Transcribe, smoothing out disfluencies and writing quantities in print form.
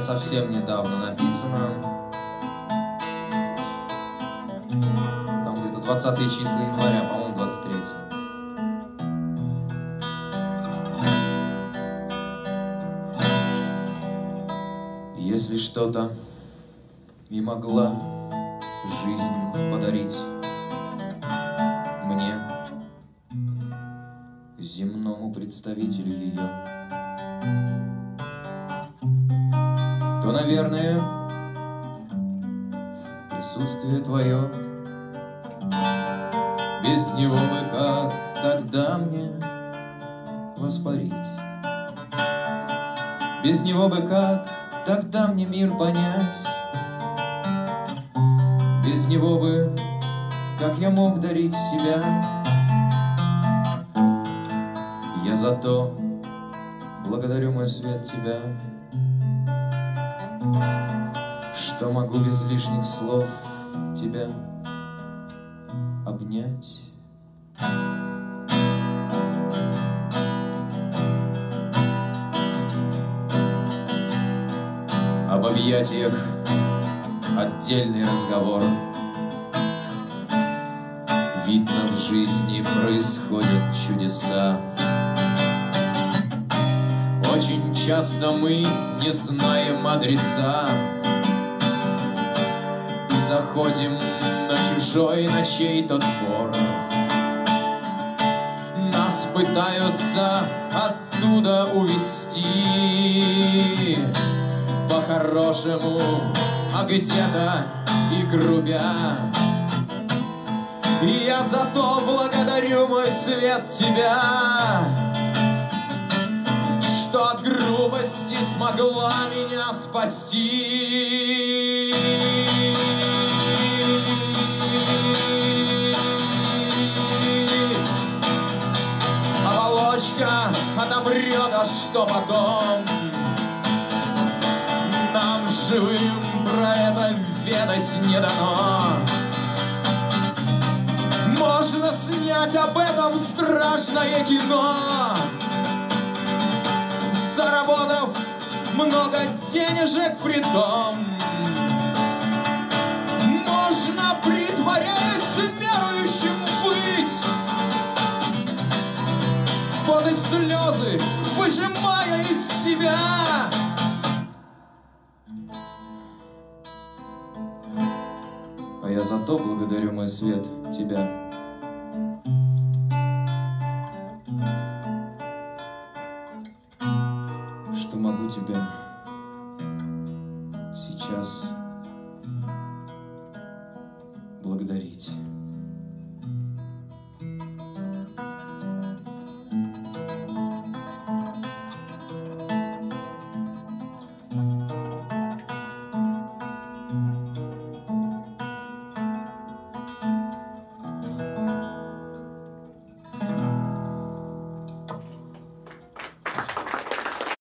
совсем недавно написано. Там где-то 20 числа января, по-моему, 23. Если что-то и могла жизнь подарить мне, земному представителю ее, то, наверное, присутствие твое. Без него бы как тогда мне воспарить? Без него бы как тогда мне мир понять? Без него бы как я мог дарить себя? Я зато благодарю, мой свет, тебя, что могу без лишних слов тебя обнять. Об объятиях отдельный разговор. Видно, в жизни происходят чудеса. Очень часто мы не знаем адреса и заходим на чужой, на чей-то двор. Нас пытаются оттуда увести по-хорошему, а где-то и грубя. И я зато благодарю, мой свет, тебя, что от грубости смогла меня спасти. Оболочка отомрет, а что потом? Нам живым про это ведать не дано. Можно снять об этом страшное кино, заработав много денежек притом. Можно, притворяясь верующим, быть, вот и слезы выжимая из себя. А я зато благодарю, мой свет, тебя, что могу тебя сейчас благодарить.